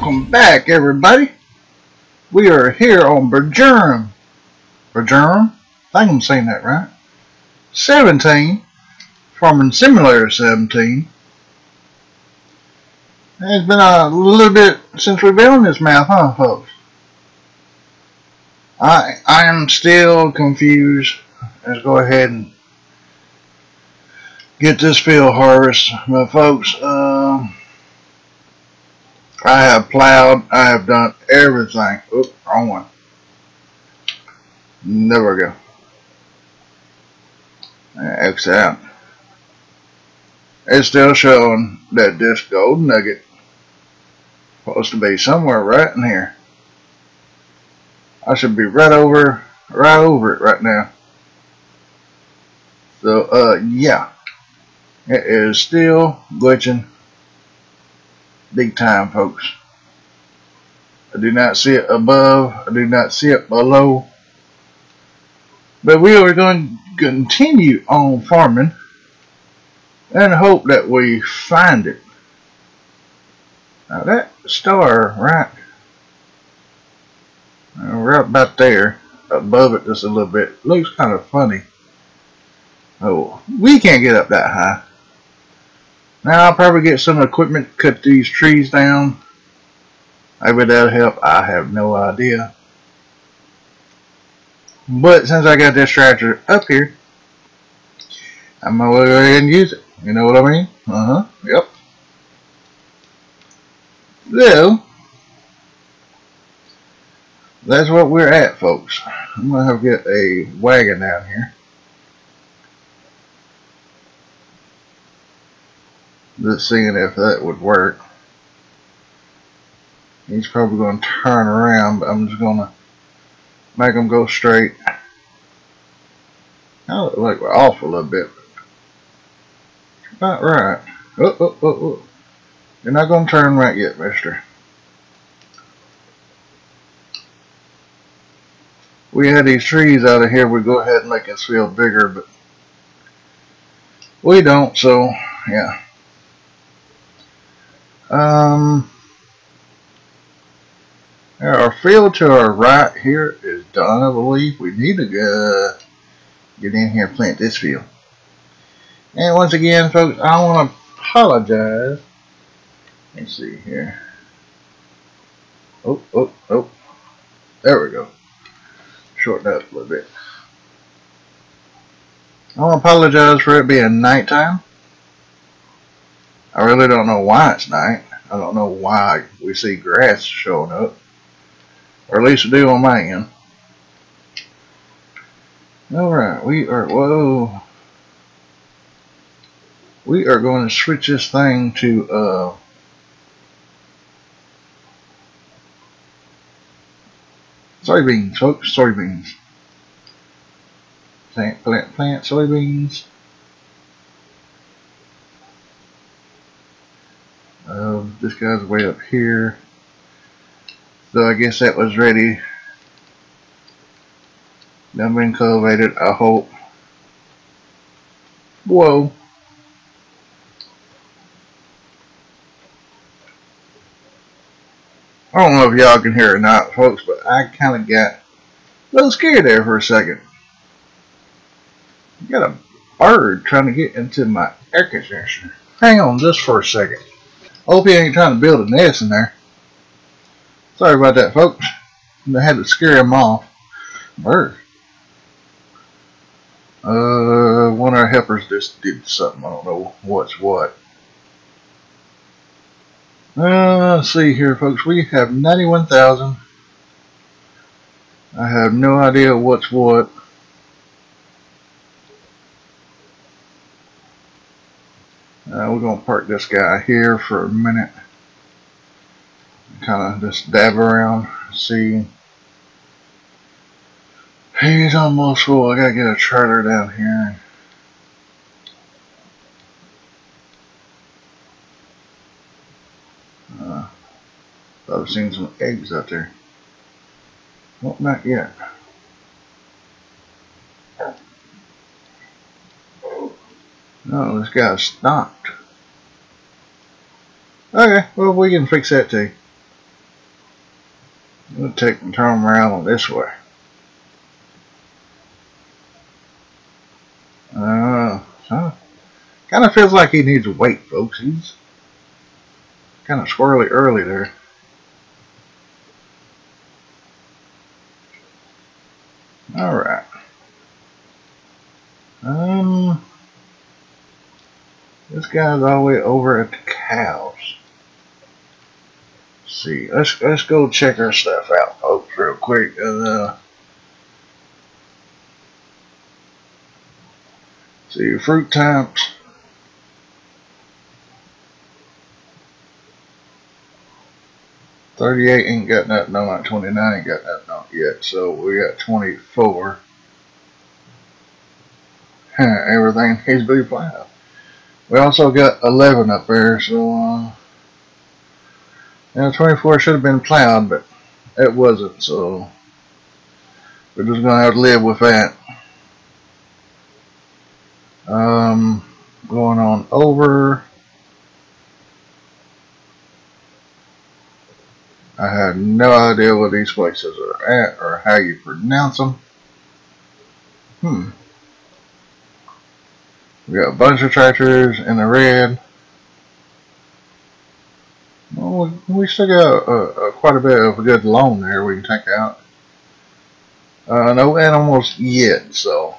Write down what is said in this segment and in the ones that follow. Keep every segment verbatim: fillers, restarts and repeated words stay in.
Welcome back, everybody. We are here on Bergeron. Bergeron? I think I'm saying that right. seventeen. Farming Simulator seventeen. It's been a little bit since we've been on this map, huh, folks? I I am still confused. Let's go ahead and get this field harvest. But folks, um, I have plowed. I have done everything. Oops, wrong one. There we go. X out. It's still showing that this gold nugget supposed to be somewhere right in here. I should be right over, right over it right now. So, uh, yeah, it is still glitching big time, folks. I do not see it above. I do not see it below. But we are going to continue on farming and hope that we find it. Now that star right, right about there, above it just a little bit, looks kind of funny. Oh, we can't get up that high. Now I'll probably get some equipment, cut these trees down. Maybe that'll help. I have no idea. But since I got this tractor up here, I'm gonna go ahead and use it. You know what I mean? Uh huh. Yep. So that's what we're at, folks. I'm gonna have to get a wagon down here. Just seeing if that would work. He's probably going to turn around, but I'm just going to make him go straight. I look like we're off a little bit. About right. Oh, oh, oh, oh. You're not going to turn right yet, mister. We had these trees out of here. We go ahead and make this field bigger, but we don't, so yeah. Um, our field to our right here is done, I believe. We need to uh, get in here and plant this field. And once again, folks, I want to apologize. Let's see here. Oh, oh, oh. There we go. Shorten up a little bit. I want to apologize for it being nighttime. I really don't know why it's night. I don't know why we see grass showing up. Or at least we do on my end. Alright, we are, whoa. We are going to switch this thing to, uh, soybeans, folks, soybeans. Plant, plant, plant soybeans. Um, this guy's way up here. So I guess that was ready. Done been cultivated, I hope. Whoa. I don't know if y'all can hear it or not, folks, but I kind of got a little scared there for a second. I got a bird trying to get into my air conditioner. Hang on just for a second. Hope he ain't trying to build a nest in there. Sorry about that, folks. I had to scare him off. Bird. Uh, one of our helpers just did something. I don't know what's what. Uh, let's see here, folks. We have ninety-one thousand. I have no idea what's what. Uh, we're going to park this guy here for a minute. Kind of just dab around, see. He's almost full. I gotta get a trailer down here. Uh, thought I've seen some eggs out there. Well, not yet. No, this guy's stopped. Okay, well, we can fix that too. gonna take and turn him around on this way. Uh, so kind of feels like he needs to wait, folks. He's kind of squirrely early there. All right. Um, this guy's all the way over at the cows. Let's see, let's let's go check our stuff out, folks, real quick. Uh, see, fruit types. thirty-eight ain't got nothing on it. twenty-nine ain't got nothing on it yet. So we got twenty-four. Everything needs to be plowed. We also got eleven up there. So, uh, yeah, twenty-four should have been plowed, but it wasn't. So we're just going to have to live with that. Um, going on over. I have no idea what these places are at or how you pronounce them. Hmm. We got a bunch of tractors in the red. Well, we still got uh, uh, quite a bit of a good loan there we can take out. Uh, no animals yet, so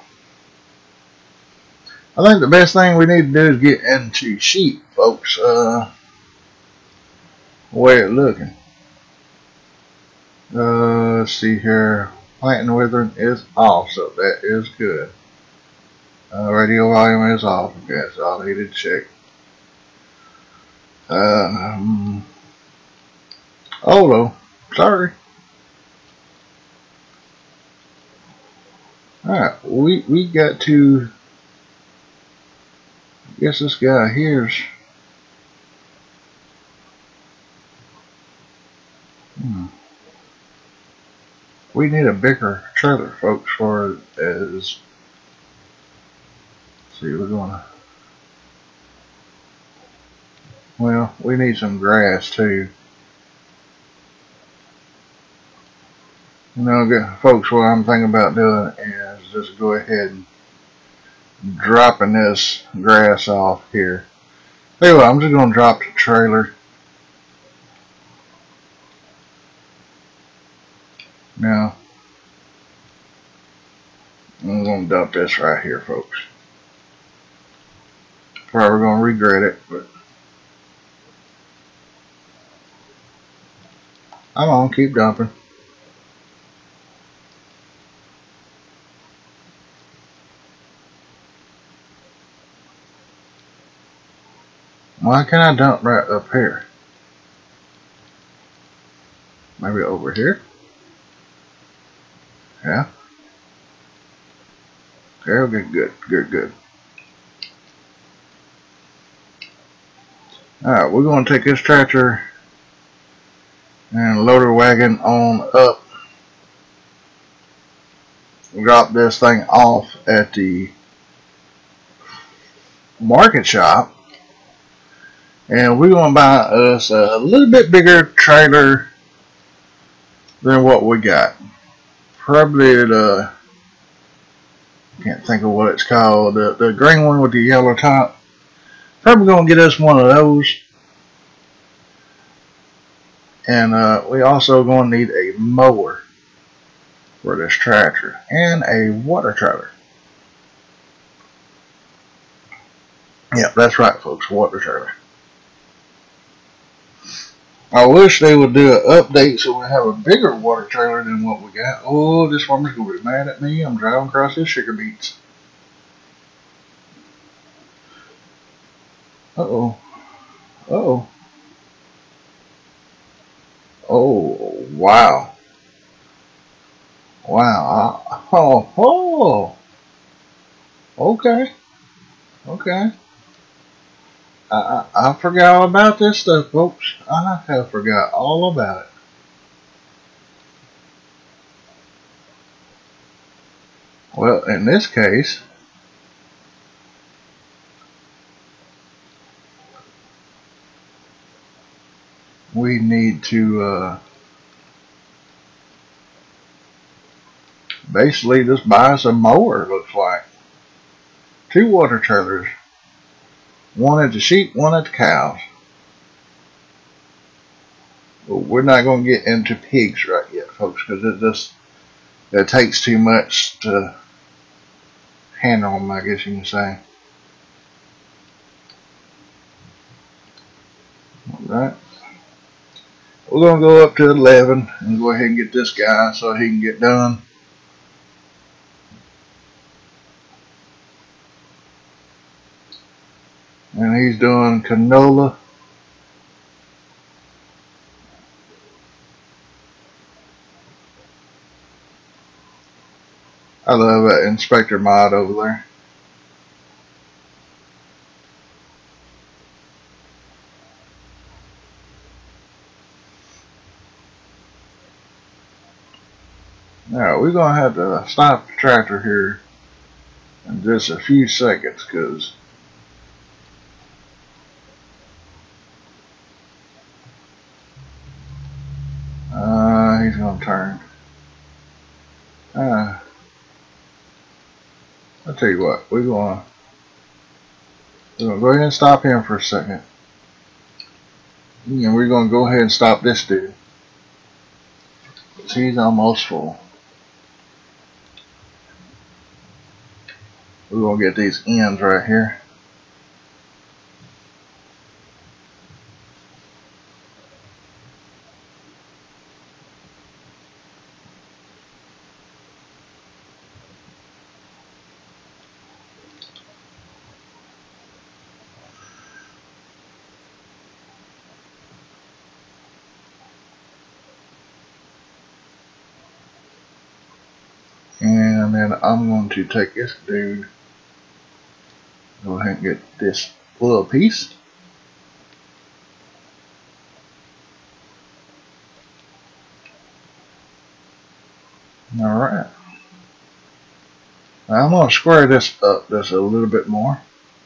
I think the best thing we need to do is get into sheep, folks. Uh, the way it's looking. Uh, let's see here. Planting and withering is off, so that is good. Uh, radio volume is off. That's all I needed to check. Um, oh, no. Sorry. Alright, we, we got to. I guess this guy here's. Hmm. We need a bigger trailer, folks, for as. Let's see, we're gonna. Well, we need some grass too. You know, folks, what I'm thinking about doing is just go ahead and dropping this grass off here. Anyway, I'm just gonna drop the trailer. Now, I'm gonna dump this right here, folks. Probably gonna regret it, but I'm gonna keep dumping. Why can't I dump right up here? Maybe over here? Yeah. Okay, good, good, good. Alright, we're going to take this tractor and loader wagon on up. Drop this thing off at the market shop. And we're going to buy us a little bit bigger trailer than what we got. Probably the, can't think of what it's called, the, the green one with the yellow top. Probably going to get us one of those. And uh, we also going to need a mower for this tractor and a water trailer. Yep, that's right, folks, water trailer. I wish they would do an update so we have a bigger water trailer than what we got. Oh, this farmer's going to be mad at me. I'm driving across his sugar beets. Uh-oh. Uh-oh. Oh, wow. Wow. Oh, oh. Okay. Okay. I, I, I forgot all about this stuff, folks. I have forgot all about it. Well, in this case, we need to uh, basically just buy us a mower, looks like. Two water trailers. One at the sheep, one at the cows. But we're not going to get into pigs right yet, folks, because it just it takes too much to handle them, I guess you can say. Alright. We're going to go up to eleven and go ahead and get this guy so he can get done. And he's doing canola. I love that Inspector mod over there. Now we're going to have to stop the tractor here in just a few seconds because uh, he's going to turn. Uh, I'll tell you what, we're going to we're going to go ahead and stop him for a second. And we're going to go ahead and stop this dude. He's almost full. We're going to get these ends right here. And then I'm going to take this dude, go ahead and get this little piece. Alright. Now I'm going to square this up just a little bit more.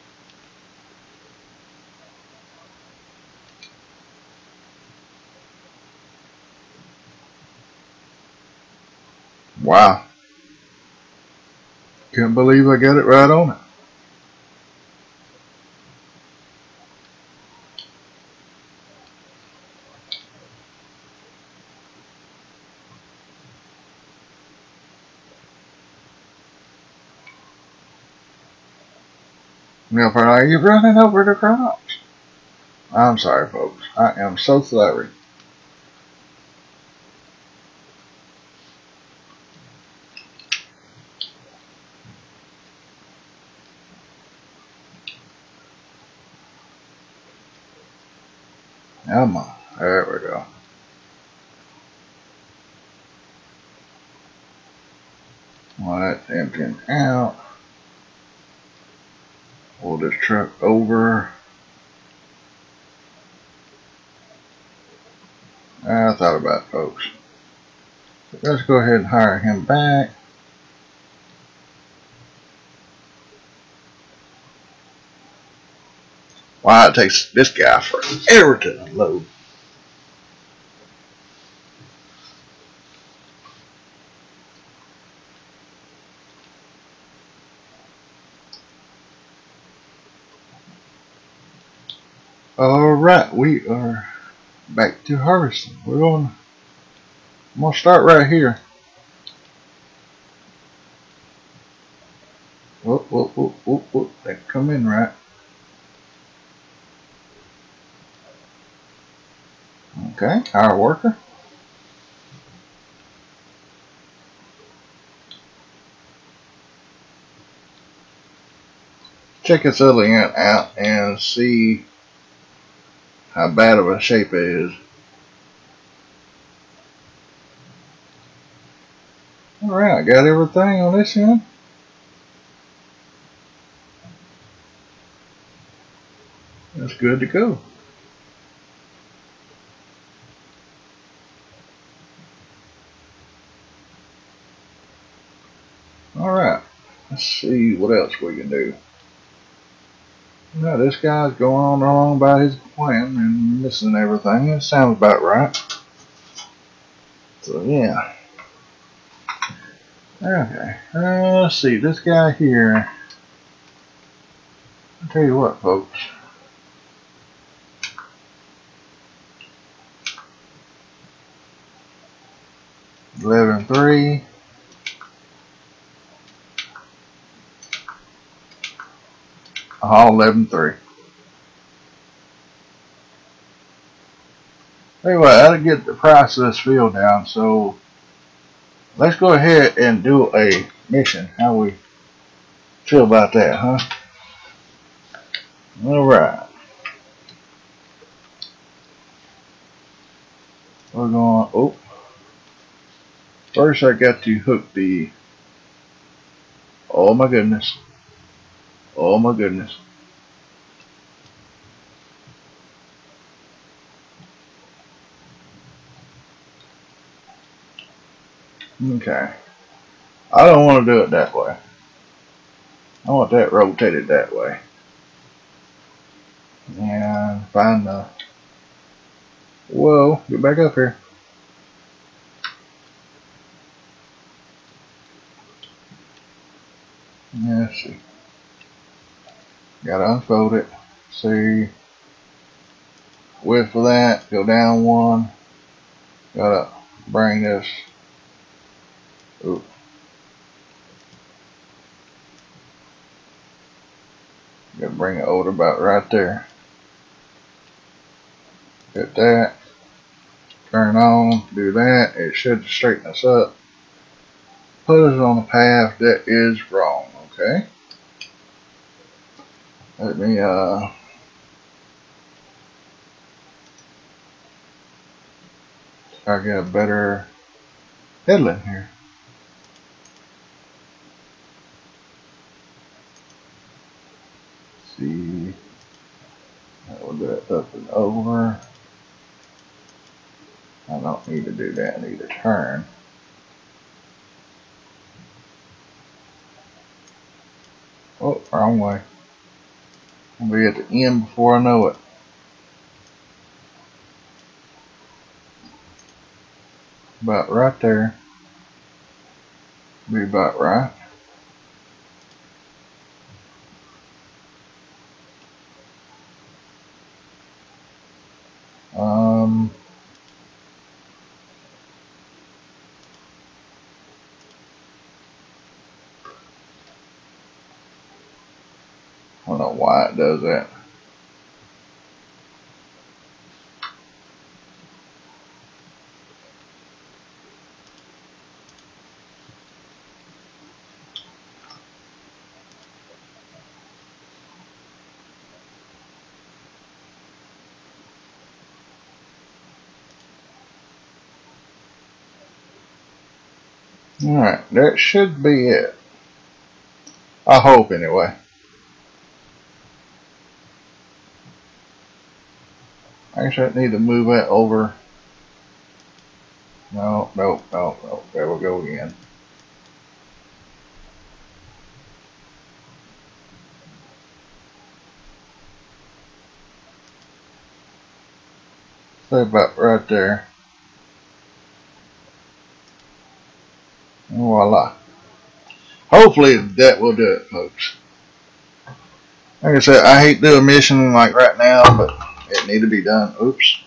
Wow. Can't believe I got it right on it. Now, are you running over the crops? I'm sorry, folks. I am so sorry. Come on. There we go. Well, that's emptying out. Pull this truck over. I thought about it, folks. Let's go ahead and hire him back. Wow, it takes this guy forever to unload. Alright, we are back to harvesting. We're going I'm going to start right here. Whoop, whoop, whoop, whoop, whoop. That come in right. Okay, our worker. Check this other ant out and see how bad of a shape it is. Alright, got everything on this end. That's good to go. Alright, let's see what else we can do. Now this guy's going on along about his plan and missing everything. It sounds about right. So yeah. Okay, uh, let's see, this guy here, I'll tell you what, folks. eleven three. All eleven three. Anyway, I gotta get the price of this field down, so let's go ahead and do a mission. How we feel about that, huh? Alright. We're going, oh. First I got to hook the, oh my goodness. Oh my goodness. Okay. I don't want to do it that way. I want that rotated that way. And find the, whoa, get back up here. Let's see. Gotta unfold it. See. Width of that, go down one. Gotta bring this. Ooh. Gotta bring it over about right there. Hit that. Turn on. Do that. It should straighten us up. Put us on a path that is wrong. Okay. Let me uh. I get a better headland here. Let's see. That will do it up and over. I don't need to do that. I need to turn. Oh, wrong way. I'll be at the end before I know it. About right there. Be about right. Um, I don't know why it does that. Alright, that should be it. I hope anyway. Actually, I need to move that over. No, no, no, no. There we go again. Say about right there. And voila. Hopefully that will do it, folks. Like I said, I hate doing a mission like right now, but it need to be done. Oops.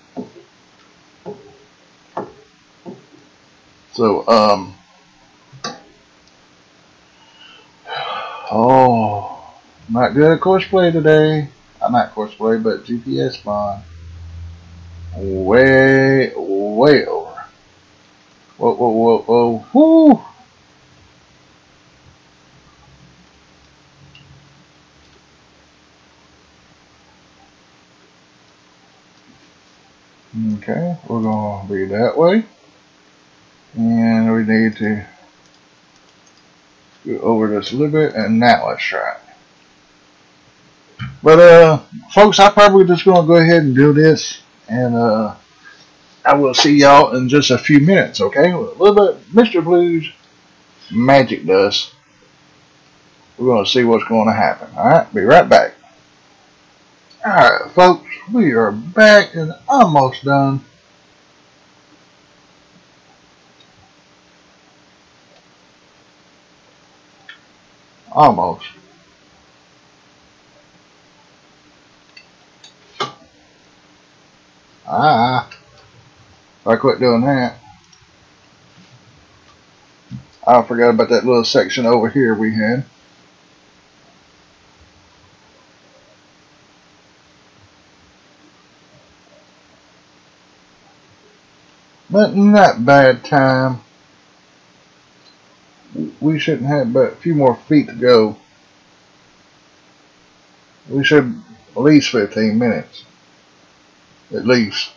So, um, oh, not good at Courseplay today. I'm not Courseplay, but G P S Spawn. Way, way over. Whoa, whoa, whoa, whoa, whoo! Okay, we're going to be that way. And we need to go over this a little bit, and now let's try it. But, uh, folks, I'm probably just going to go ahead and do this, and, uh, I will see y'all in just a few minutes, okay? A little bit Mister Blues magic dust. We're going to see what's going to happen, alright? Be right back. Alright, folks, we are back and almost done. Almost. Ah, I quit doing that. I forgot about that little section over here we had. But not bad time. We shouldn't have but a few more feet to go. We should at least fifteen minutes. At least.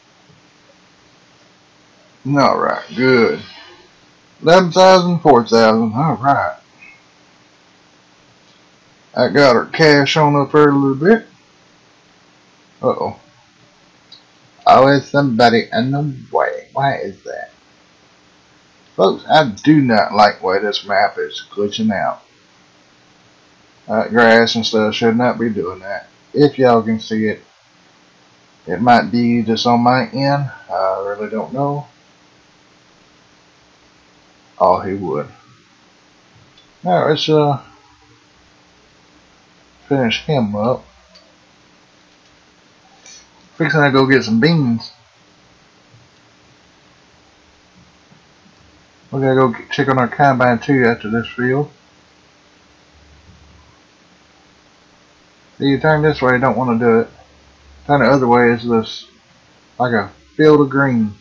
Alright, good. eleven thousand, four thousand. Alright. I got our cash on up there a little bit. Uh oh. Oh, it's somebody in the way. Why is that? Folks, I do not like the way this map is glitching out. Uh, grass and stuff should not be doing that. If y'all can see it, it might be just on my end. I really don't know. Oh, he would. Now let's uh finish him up. Fixing to go get some beans. We gotta go check on our combine too after this field. See, you turn this way, don't want to do it. Turn the other way is this, like a field of green.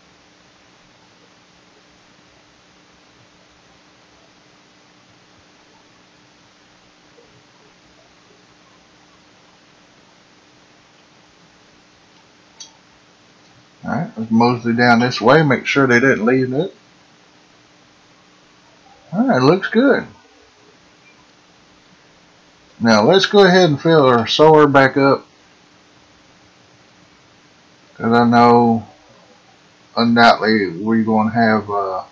Alright, let's mosey down this way, make sure they didn't leave it. Alright, looks good. Now let's go ahead and fill our solar back up. Because I know undoubtedly we're going to have uh,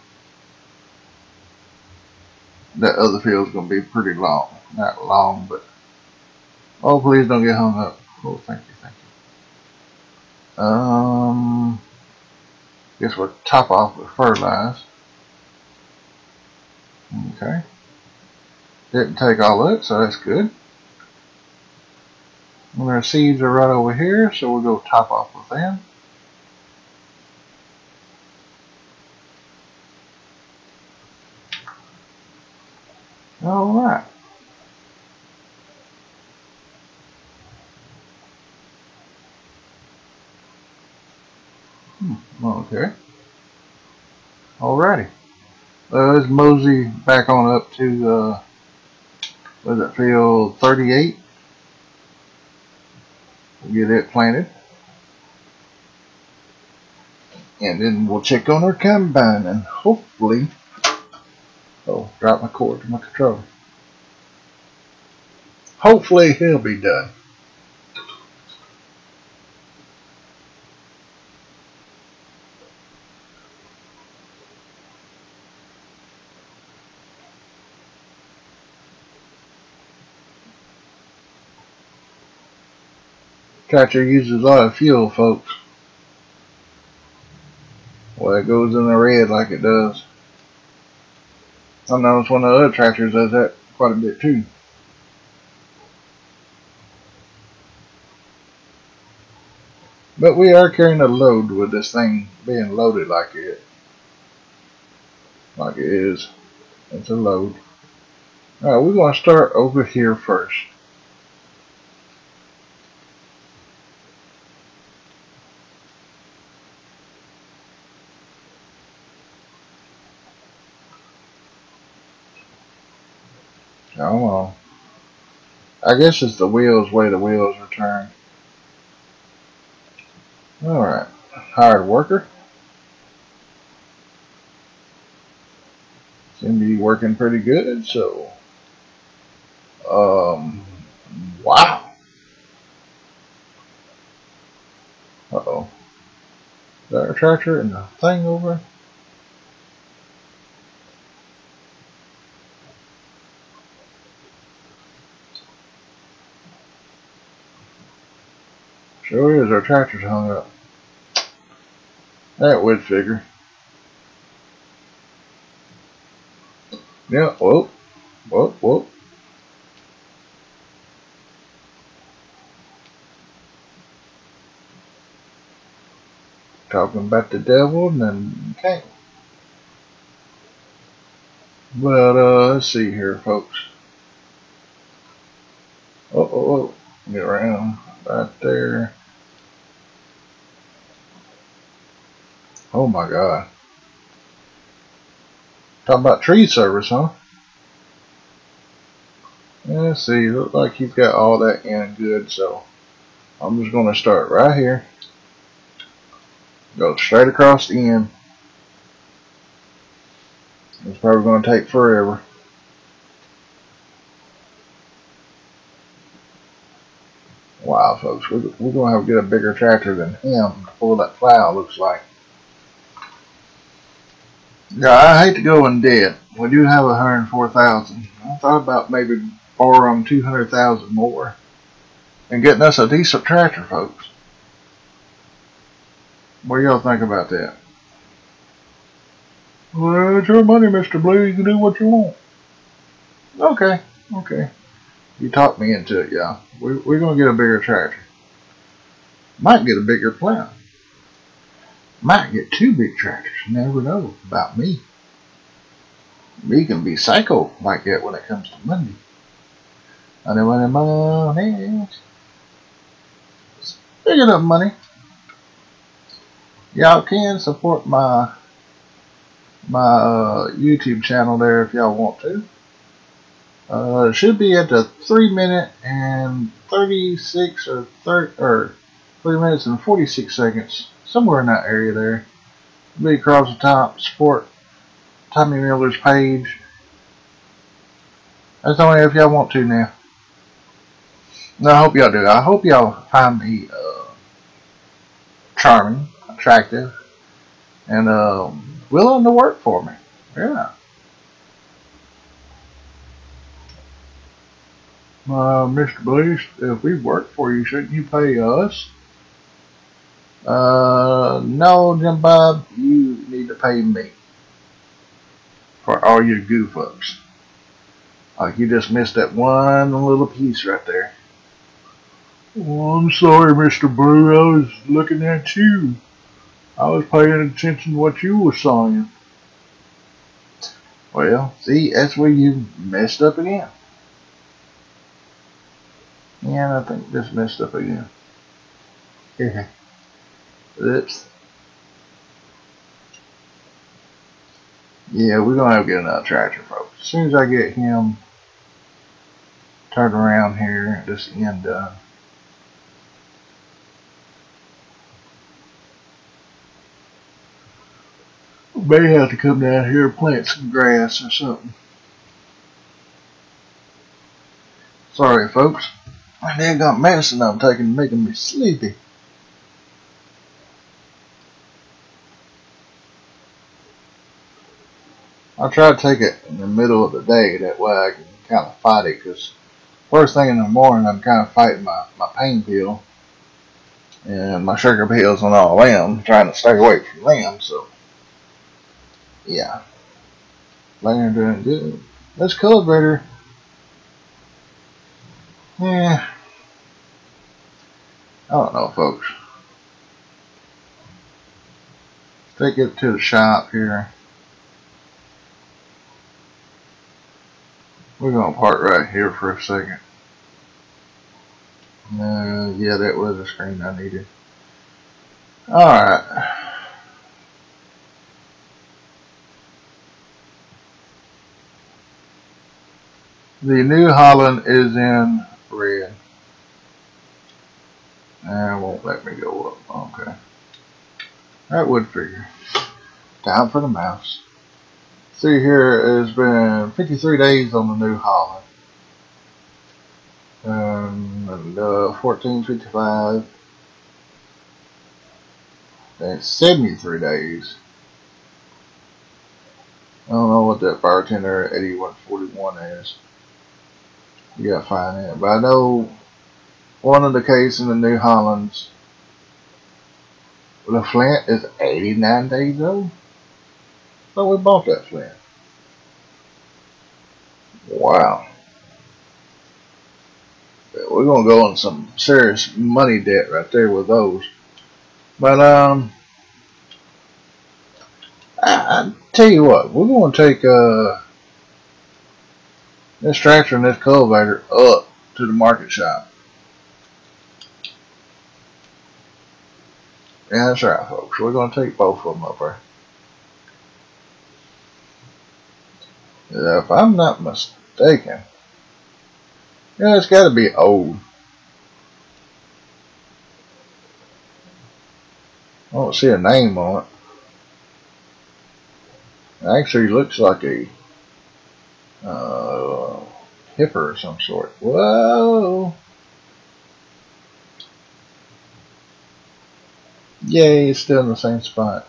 that other field's going to be pretty long. Not long, but oh, please don't get hung up. Oh, thank you, thank you. Um, guess we'll top off with fertilize. Okay. Didn't take all that, so that's good. And our seeds are right over here, so we'll go top off with them. Alright. Hmm, okay. Alrighty. Uh, let's mosey back on up to, uh, what does it feel, thirty-eight? We'll get it planted. And then we'll check on our combine and hopefully, oh, drop my cord to my controller. Hopefully he'll be done. Tractor uses a lot of fuel, folks. Well, it goes in the red like it does. I noticed one of the other tractors does that quite a bit too. But we are carrying a load with this thing being loaded like it, like it is. It's a load. Alright, we're going to start over here first. Come on. I guess it's the wheels, way the wheels are turned. Alright. Hired worker. Seem to be working pretty good, so. Um. Wow. Uh oh. Is that our tractor and the thing over? Sure is, our tractor's hung up. That would figure. Yeah, whoa, whoa, whoa. talking about the devil and then okay. But uh, let's see here, folks. Oh, oh, oh, get around right there. Oh my God. Talking about tree service, huh? Let's see, look like he's got all that in good, so I'm just gonna start right here. Go straight across the end. It's probably gonna take forever. Wow, folks, we're, we're gonna have to get a bigger tractor than him to pull that plow, looks like. Yeah, I hate to go in debt. We do have one hundred four thousand. I thought about maybe borrowing two hundred thousand more and getting us a decent tractor, folks. What do y'all think about that? Well, it's your money, Mister Blue. You can do what you want. Okay, okay. You talked me into it, y'all. We, we're going to get a bigger tractor. Might get a bigger plow. Might get two big tractors. You never know about me. Me can be psycho like that when it comes to money. Money, money, money. Speaking of money, y'all can support my my uh, YouTube channel there if y'all want to. Uh, it should be at the three minute and thirty-six or thirty or three minutes and forty-six seconds, somewhere in that area there. It'll be across the top. Support Tommy Miller's page. That's only if y'all want to now. No, I hope y'all do. I hope y'all find me uh, charming, attractive, and uh, willing to work for me. Yeah. Uh, Mister Blue, if we work for you, shouldn't you pay us? Uh, no, Jim Bob, you need to pay me for all your goof ups. Like you just missed that one little piece right there. Oh, I'm sorry, Mister Blue. I was looking at you. I was paying attention to what you were saying. Well, see, that's where you messed up again. Yeah, I think this messed up again. Yeah. Oops. Yeah, we're gonna have to get another tractor, folks. As soon as I get him turned around here, this end done. We may have to come down here and plant some grass or something. Sorry, folks. I done got medicine I'm taking making me sleepy. I try to take it in the middle of the day, that way I can kind of fight it, because first thing in the morning I'm kind of fighting my, my pain pill and my sugar pills and all them, trying to stay away from them, so yeah. Laying doing good. This cultivator, yeah, I don't know, folks. Take it to the shop here. We're gonna park right here for a second. Uh, yeah, that was the screen I needed. Alright. The New Holland is in red. And it won't let me go up. Okay. That would figure. Time for the mouse. See here, it's been fifty-three days on the New Holland. And uh, fourteen fifty-five. That's seventy-three days. I don't know what that bartender eighty-one forty-one is. You gotta find it. But I know one of the cases in the New Hollands, the Flint is eighty-nine days old. So we bought that Flint. Wow. We're gonna go on some serious money debt right there with those. But um I, I tell you what, we're going to take uh, this tractor and this cultivator up to the market shop. Yeah, that's right, folks. We're going to take both of them up there. If I'm not mistaken, yeah, it's got to be old. I don't see a name on it. It actually looks like a uh, hipper of some sort. Whoa! Yay, it's still in the same spot.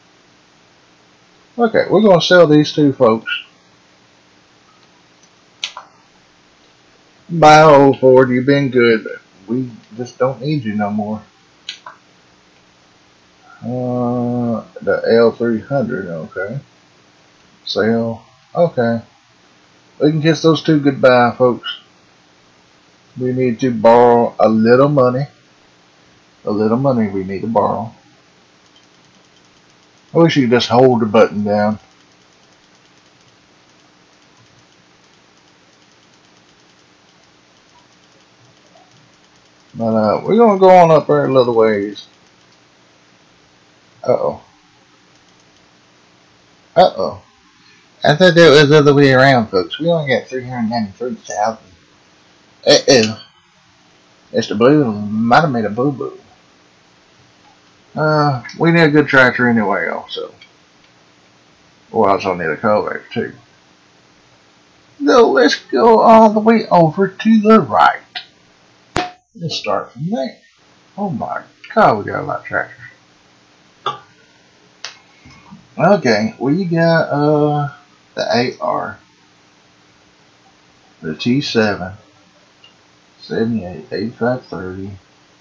Okay, we're going to sell these two folks. Bye, old Ford. You've been good. We just don't need you no more. Uh, the L three hundred, okay. Sale, okay. We can kiss those two goodbye, folks. We need to borrow a little money. A little money we need to borrow. I wish you could just hold the button down. But uh, we're going to go on up there a little ways. Uh-oh. Uh-oh. I thought that was the other way around, folks. We only got three hundred ninety-three thousand. Uh-oh. Mister Blue might have made a boo-boo. Uh, we need a good tractor anyway, also. We also need a cultivator, too. So let's go all the way over to the right. Let's start from there. Oh my God, we got a lot of tractors. Okay, we got uh the A R, the T seven, seventy-eight, eighty-five thirty.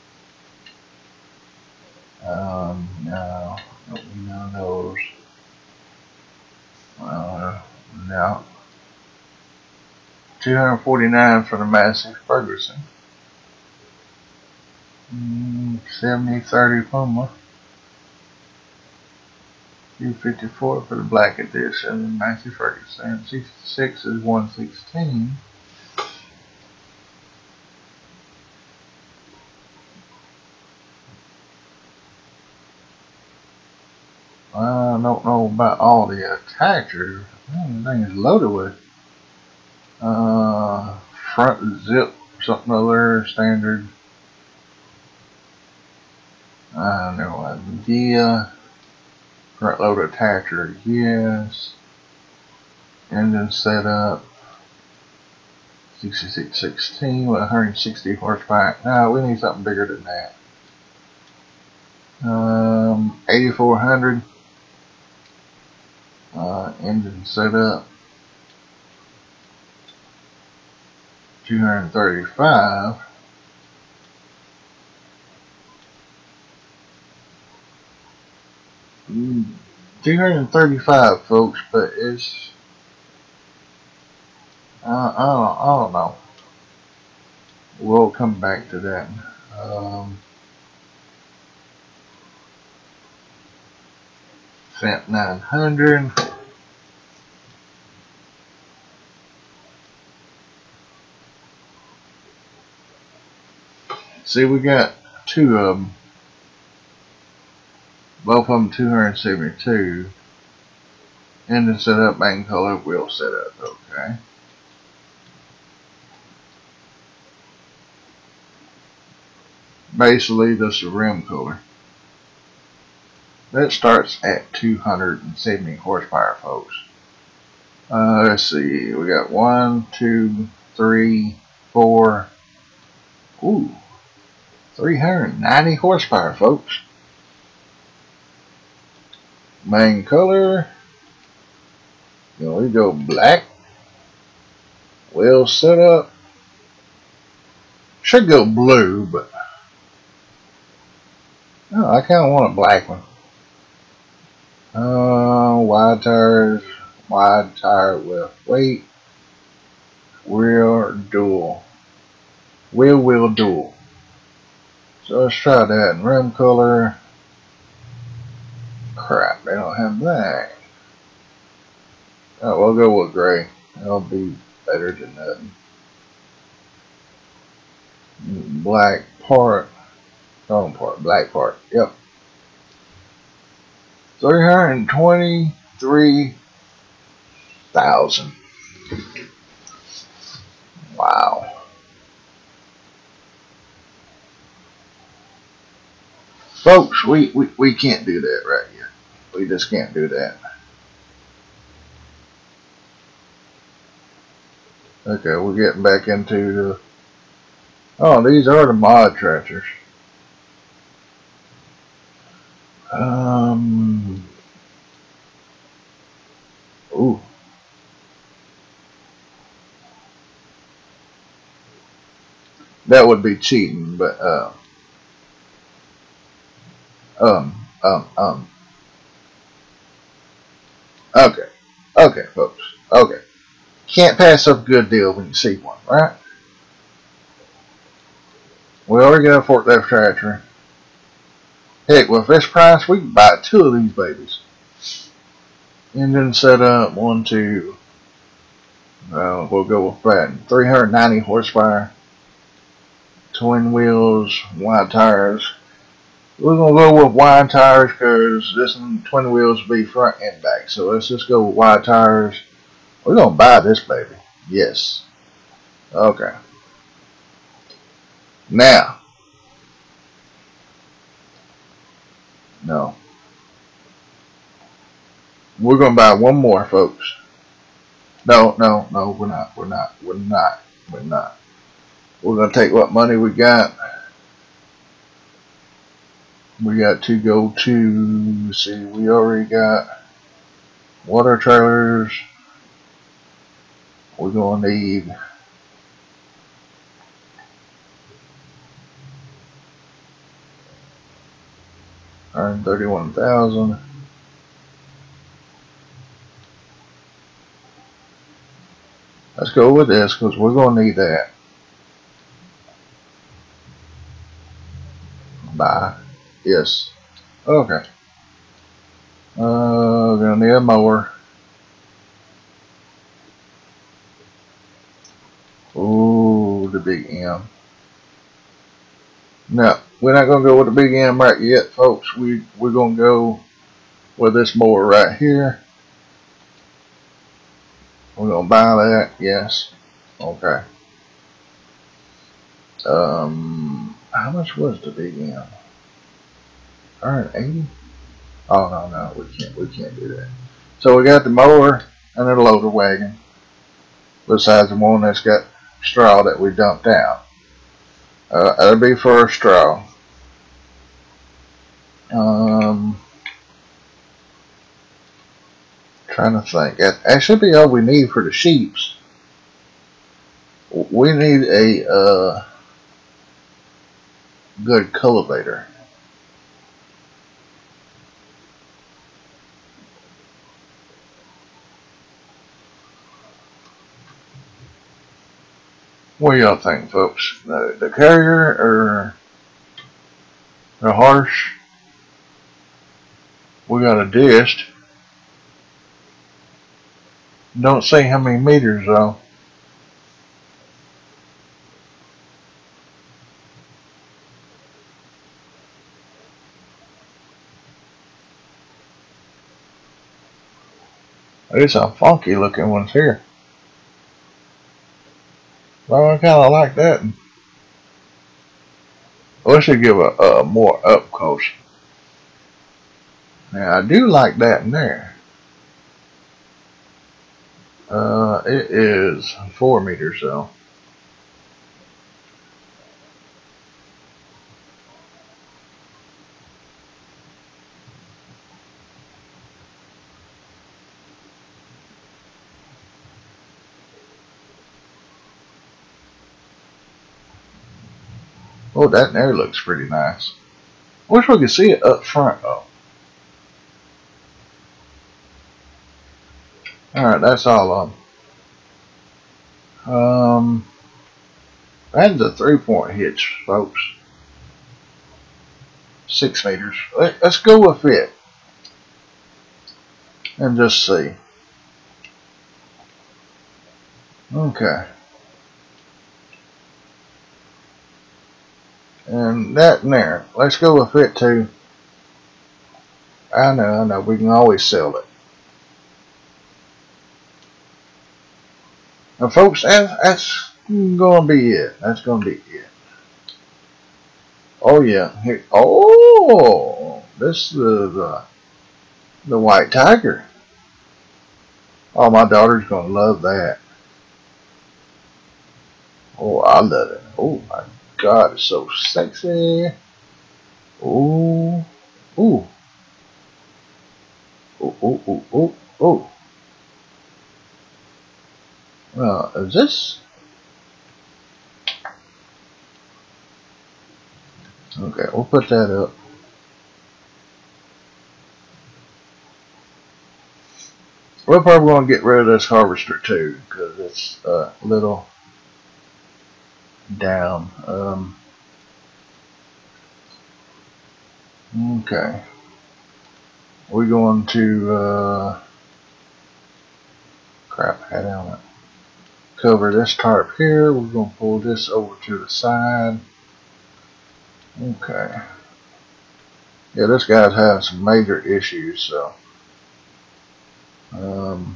Um, no, don't need none of those. Uh, no. two hundred forty-nine for the Massey Ferguson. Mm, seventy thirty Puma. two fifty-four for the black edition, Massey Ferguson. sixty-six is one sixteen. I don't know about all the attachers. Everything is loaded with uh, front zip, something other standard. I have no idea. Front load attacher, yes. Engine setup. sixty-six sixteen with one hundred sixty horsepower. No, we need something bigger than that. Um, eighty-four hundred. Uh, engine setup. two hundred thirty-five. two hundred thirty-five, folks, but it's uh, I don't, I don't know. We'll come back to that. Um, Fendt nine hundred. See, we got two of them. Both of them two hundred seventy-two. Engine setup, main color, wheel setup. Okay. Basically, this is rim color. That starts at two hundred seventy horsepower, folks. Uh, let's see. We got one, two, three, four. Ooh. three hundred ninety horsepower, folks. Main color. You know, we go black. Wheel setup. Should go blue, but oh, I kind of want a black one. Uh, wide tires, wide tire with weight, rear dual, wheel wheel dual. So let's try that. And rim color. Crap, they don't have that. Uh, we'll go with gray. That'll be better than nothing. Black part. Stone part. Black part. Yep. three hundred twenty-three thousand. Wow. Folks, we, we, we can't do that right here. We just can't do that. Okay, we're getting back into the... Oh, these are the mod tractors. Um... Ooh. That would be cheating, but, uh... Um, um, um... Okay. Okay, folks. Okay. Can't pass up a good deal when you see one, right? We already got a forklift tractor. Heck, with this price, we can buy two of these babies. Engine setup, one, two. Uh, we'll go with that. three hundred ninety horsepower. Twin wheels, wide tires. We're going to go with wide tires because this one, twin wheels will be front and back. So let's just go with wide tires. We're going to buy this baby. Yes. Okay. Now. No. We're going to buy one more, folks. No, no, no, we're not. We're not. We're not. We're not. We're going to take what money we got. We got to go to, see, we already got water trailers. We're going to need one hundred thirty-one thousand. Let's go with this because we're going to need that. Buy. Yes. Okay. Uh, we're going to need a mower. Ooh, the big M. No, we're not going to go with the big M right yet, folks. We, we're going to go with this mower right here. We're going to buy that. Yes. Okay. Um, how much was the big M? one hundred eighty? Oh, no, no, we can't, we can't do that. So we got the mower and the loader wagon, besides the one that's got straw that we dumped out. Uh, that'll be for a straw. Um, trying to think. That, that should be all we need for the sheeps. We need a uh, good cultivator. What do y'all think, folks? The, the carrier or the harsh? We got a disc. Don't say how many meters though. There's some funky looking ones here. Well, I kind of like that. We should give a, a more up close. Now I do like that in there. Uh, it is four meters though. Oh, that there looks pretty nice. Wish we could see it up front though. Alright, that's all of them. Um, that's a three point hitch, folks. Six meters. Let, let's go with it. And just see. Okay. And that in there. Let's go with it too. I know, I know. We can always sell it. Now, folks, that's, that's going to be it. That's going to be it. Oh, yeah. Here. Oh, this is the, the, the white tiger. Oh, my daughter's going to love that. Oh, I love it. Oh, my God. It's so sexy. Oh, ooh. Oh, oh, oh, oh, oh. Well, is this? Okay, we'll put that up. We're probably going to get rid of this harvester too, because it's a little down. Um, okay. We're going to, uh, crap, head on it. Cover this tarp here. We're going to pull this over to the side. Okay. Yeah, this guy's having some major issues, so. Um,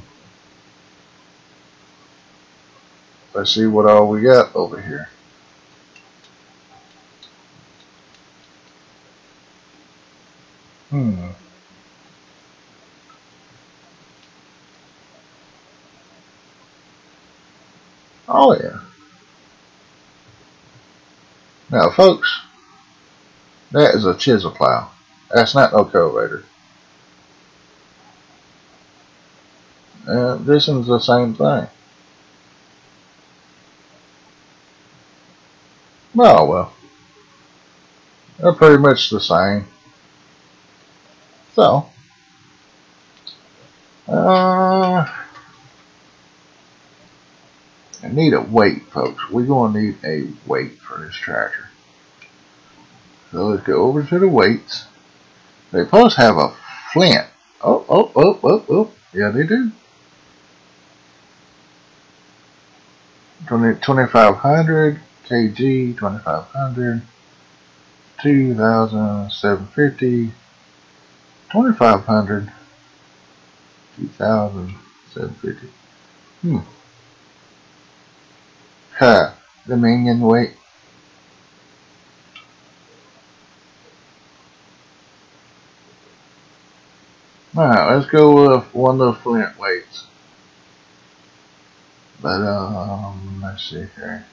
let's see what all we got over here. Hmm. Oh, yeah. Now, folks, that is a chisel plow. That's not no cultivator. Uh, this one's the same thing. Oh, well. They're pretty much the same. So, uh, I need a weight, folks. We're going to need a weight for this tractor. So let's go over to the weights. They supposed to have a flint. Oh, oh, oh, oh, oh. Yeah, they do. twenty-five hundred kilograms, twenty-five hundred, two thousand seven hundred fifty, twenty-five hundred, two thousand seven hundred fifty. Hmm. Ha. The minion weight. Alright, let's go with one of the flint weights. But, um, let's see here.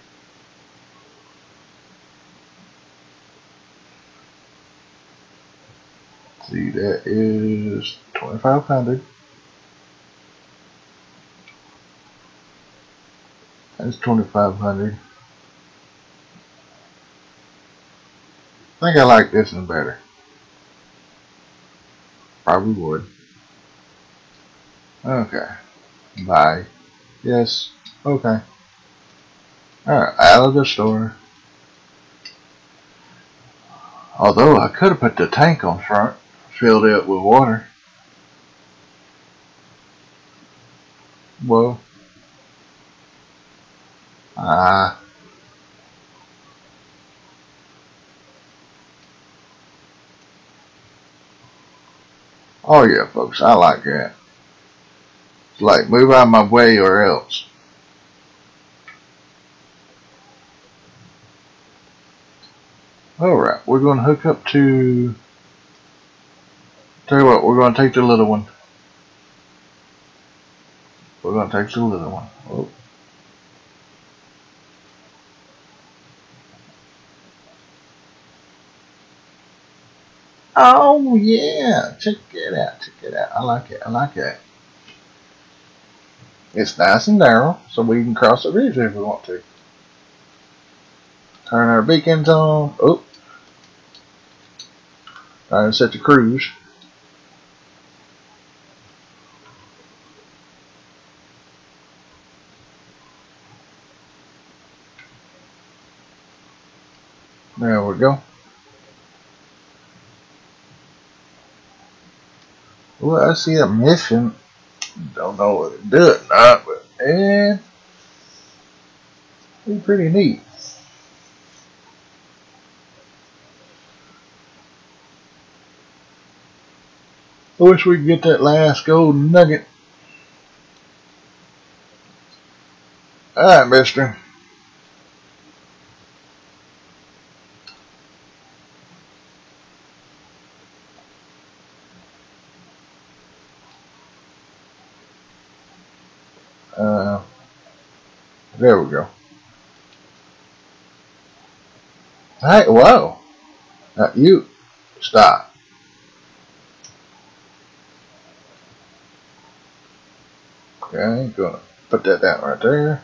See, that is twenty-five hundred. That's twenty-five hundred. I think I like this one better. Probably would. Okay. Bye. Yes. Okay. Alright, out of the store. Although I could have put the tank on front, filled it with water. Well. Ah. Oh yeah, folks, I like that. It's like, move out of my way or else. Alright, we're going to hook up to... Tell you what, we're going to take the little one. We're going to take the little one. Oh. Oh yeah, check it out, check it out. I like it, I like it. It's nice and narrow, so we can cross the bridge if we want to. Turn our beacons on. Oh. Trying to set the cruise. There we go. Well, I see a mission. Don't know what it does or not, but eh. Be pretty neat. I wish we could get that last gold nugget. Alright, mister. Uh, there we go. Hey, whoa. Now you stop. Okay, gonna put that down right there.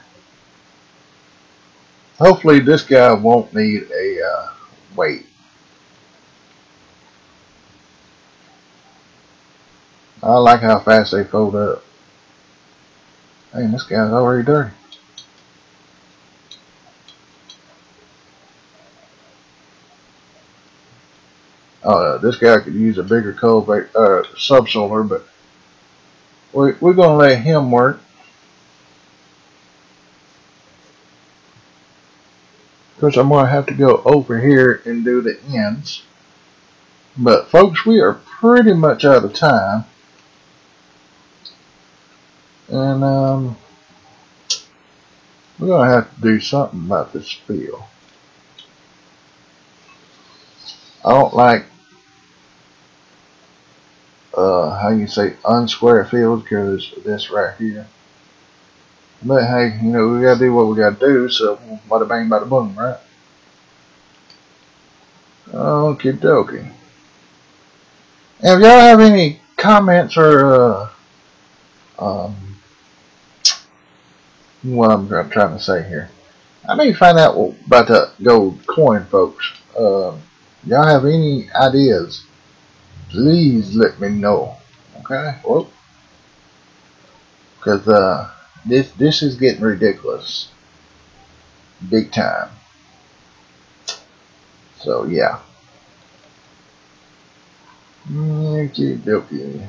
Hopefully this guy won't need a uh, weight. I like how fast they fold up. Hey, this guy's already dirty. Uh, this guy could use a bigger cultivator, uh, subsoiler, but we, we're going to let him work. Because I'm going to have to go over here and do the ends. But folks, we are pretty much out of time. And um, we're going to have to do something about this field. I don't like uh, how you say unsquare fields because of this right here. But hey, you know, we got to do what we got to do, so bada bang, bada boom, right? Okie dokie. And if y'all have any comments or uh, um, what I'm trying to say here, I need to find out about that gold coin, folks. Uh, y'all have any ideas? Please let me know. Okay? Well, because uh, this this is getting ridiculous, big time. So yeah. Okie dokie.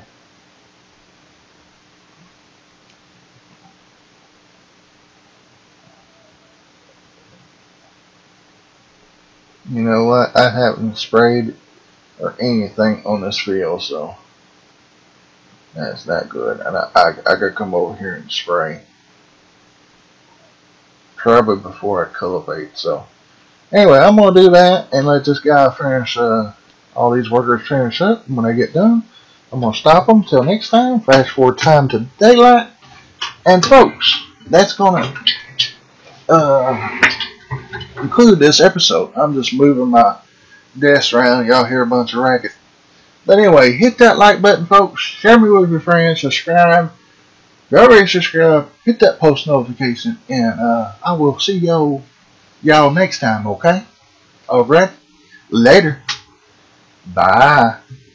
You know what? I haven't sprayed or anything on this field, so that's not good. And I, I, I gotta come over here and spray probably before I cultivate. So anyway, I'm gonna do that and let this guy finish. Uh, all these workers finish up. And when I get done, I'm gonna stop them. Till next time. Fast forward time to daylight. And folks, that's gonna uh, conclude this episode. I'm just moving my desk around. Y'all hear a bunch of racket. But anyway, hit that like button, folks. Share me with your friends. Subscribe. If you already subscribed, hit that post notification. And uh, I will see y'all y'all next time, okay? Alright? Later. Bye.